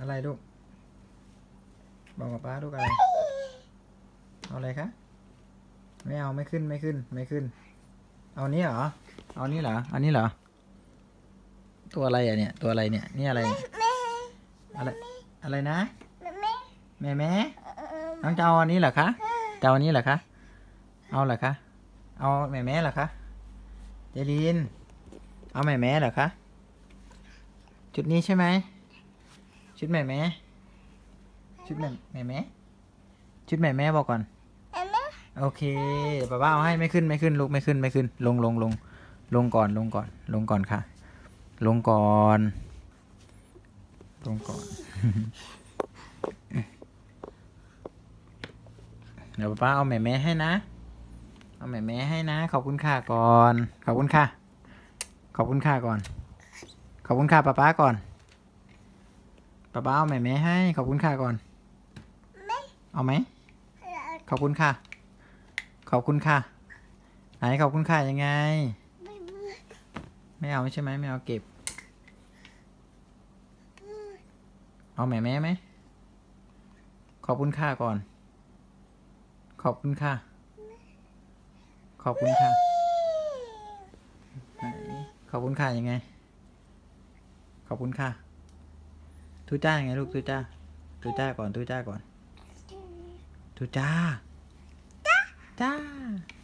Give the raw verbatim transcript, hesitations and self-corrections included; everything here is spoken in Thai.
อะไรลูกบอกกับป้าลูกอะไรเอาอะไรคะไม่เอาไม่ขึ้นไม่ขึ้นไม่ขึ้นเอานี้เหรอเอานี้เหรออันนี้เหรอตัวอะไรอ่ะเนี่ยตัวอะไรเนี่ยนี่อะไรอะไรอะไรนะแม่แม่น้องจะเอาอันนี้เหรอคะจะเอาอันนี้เหรอคะเอาเหรอคะเอาแม่แม่เหรอคะเจลินเอาแม่แม่เหรอคะชุดนี้ใช่ไหมชุดแม่แม่ชุดแม่แม่แม่ชุดแม่แม่บอกก่อนโอเคป้าป้าเอาให้ไม่ขึ้นไม่ขึ้นลุกไม่ขึ้นไม่ขึ้นลงลงลงลงก่อนลงก่อนลงก่อนค่ะลงก่อนลงก่อน เดี๋ยวป้าป้าเอาแม่แม่ให้นะเอาแม่แม่ให้นะขอบคุณค่ะก่อนขอบคุณค่ะขอบคุณค่ะก่อนขอบคุณค่ะป้าป้าก่อนป้าป้าเอาแม่แม่ให้ขอบคุณค่ะก่อนเอาไหมขอบคุณค่ะขอบคุณค่ะไหนขอบคุณค่ะยังไงไม่เอาใช่ไหมไม่เอาเก็บเอาแม่แม่ไหมขอบคุณค่ะก่อนขอบคุณค่ะขอบคุณค่ะขอบคุณค่ะยังไงขอบคุณค่ะทุจ้ายังไงลูกทุจ้าทุจ้าก่อนทุจ้าก่อนทุจ้าจ้า